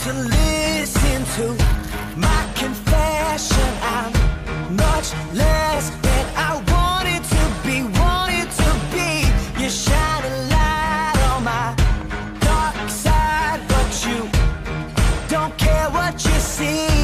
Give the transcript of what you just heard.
to listen to my confession. I'm much less than I wanted to be, wanted to be. You shine a light on my dark side, but you don't care what you see.